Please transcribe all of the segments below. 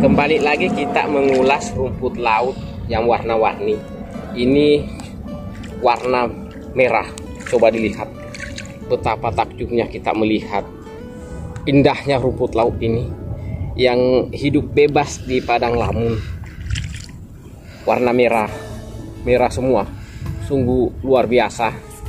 Kembali lagi kita mengulas rumput laut yang warna-warni. Ini warna merah. Coba dilihat betapa takjubnya kita melihat indahnya rumput laut ini yang hidup bebas di padang lamun. Warna merah, merah semua. Sungguh luar biasa.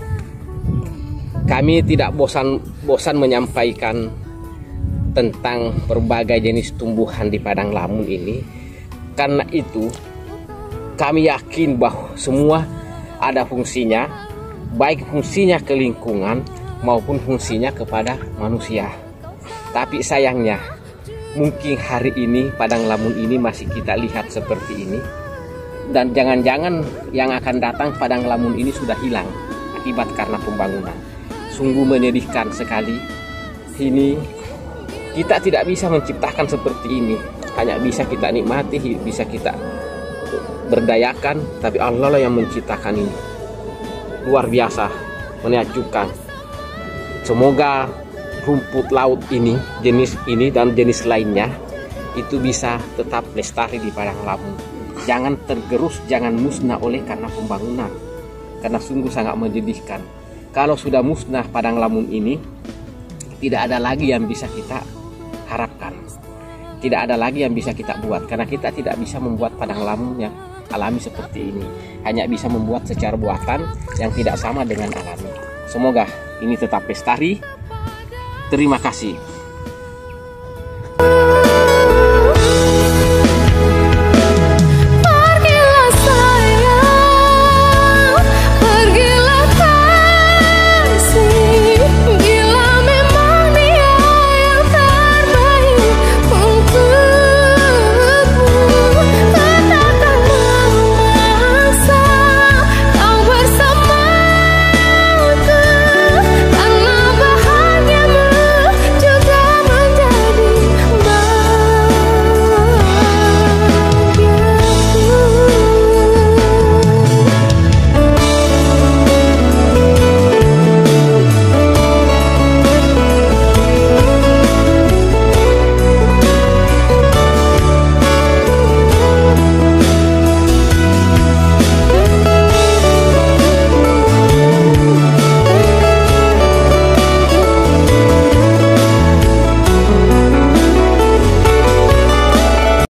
Kami tidak bosan menyampaikan tentang berbagai jenis tumbuhan di padang lamun ini. Karena itu kami yakin bahwa semua ada fungsinya, baik fungsinya ke lingkungan maupun fungsinya kepada manusia. Tapi sayangnya mungkin hari ini padang lamun ini masih kita lihat seperti ini, dan jangan-jangan yang akan datang padang lamun ini sudah hilang akibat karena pembangunan. Sungguh menyedihkan sekali. Ini kita tidak bisa menciptakan seperti ini, hanya bisa kita nikmati, bisa kita berdayakan, tapi Allah lah yang menciptakan ini. Luar biasa, menakjubkan. Semoga rumput laut ini, jenis ini dan jenis lainnya itu bisa tetap lestari di padang lamun. Jangan tergerus, jangan musnah oleh karena pembangunan, karena sungguh sangat menyedihkan. Kalau sudah musnah padang lamun ini, tidak ada lagi yang bisa kita harapkan, tidak ada lagi yang bisa kita buat, karena kita tidak bisa membuat padang lamun yang alami seperti ini, hanya bisa membuat secara buatan yang tidak sama dengan alami. Semoga ini tetap lestari. Terima kasih.